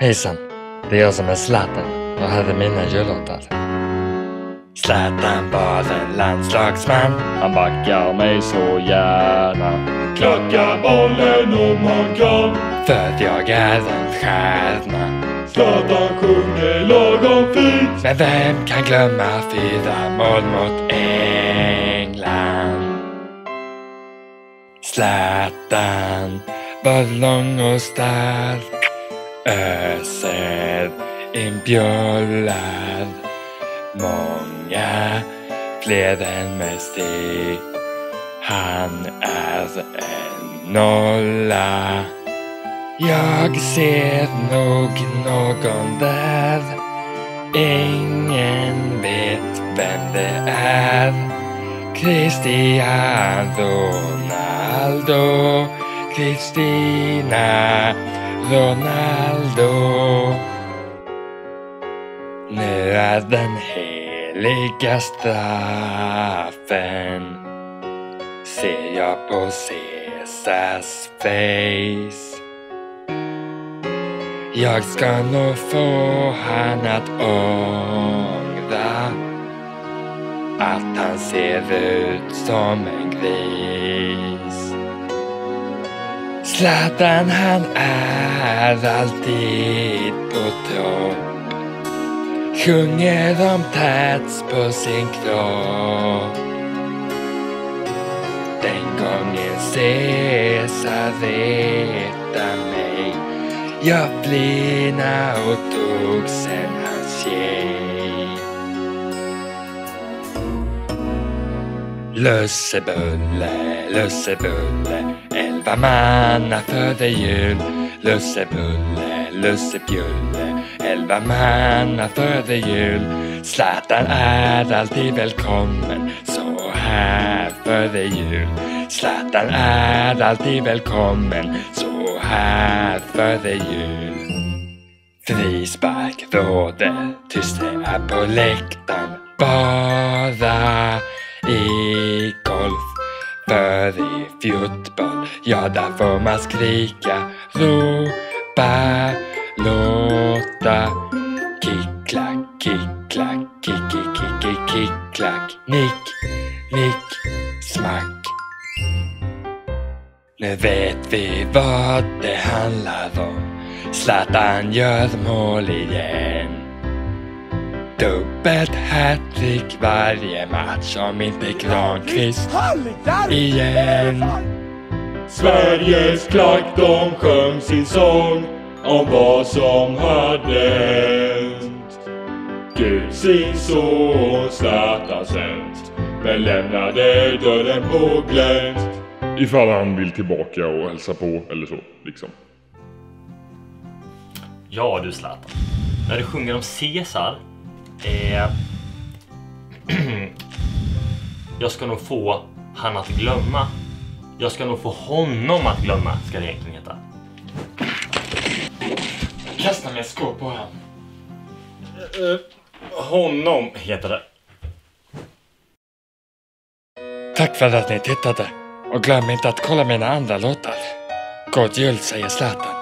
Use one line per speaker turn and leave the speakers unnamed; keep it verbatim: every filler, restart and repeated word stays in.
Hejsan, det är jag som är Zlatan och här är mina jullåtar. Zlatan var en landslagsman,
han backar mig så gärna.
Klacka bollen om man kan,
för jag är en stjärna.
Zlatan sjunger lagom fint,
men vem kan glömma fyra mål mot England? Zlatan var lång och stark, öser in bjöllar. Många fler än Messi, han är en nolla. Jag ser nog någon där, ingen vet vem det är. Christiano Ronaldo, Christina Ronaldo. Nu är den heliga straffen, ser jag på Caesars face. Jag ska nog få han att ångra att han ser ut som en gris. Zlatan, han är alltid på topp, sjunger om tats på sin kropp. Den gången Caesar retade mig, jag flina och tog sen hans tjej. Lussebulle, lussebulle, elva manna före jul. Lussebulle, lussebjulle, elva manna före jul. Zlatan är alltid välkommen så här före jul. Zlatan är alltid välkommen så här före jul. Frispark råder, tyst är på läktaren. Bara i golf, för i fotboll, ja där får man skrika, ropa, låta. Kick-klack, kick-klack, kick-kick-kick-kick-klack. Nick, nick, smack. Nu vet vi vad det handlar om. Zlatan gör mål igen. Dubbelt hattrick varje match, om inte Granqvist igen.
Sveriges klack, de sjöng sin sång om vad som hade hänt. Gud sin son Zlatan sänt, men lämnade dörren på glänt.
Ifall han vill tillbaka och hälsa på eller så, liksom.
Ja du Zlatan, när du sjunger om Caesar, eh, jag ska nog få han att glömma. Jag ska nog få honom att glömma, ska det egentligen heta.
Kasta med skåp på honom.
Uh, honom heter det.
Tack för att ni tittade. Och glöm inte att kolla mina andra låtar. God jul, säger Zlatan.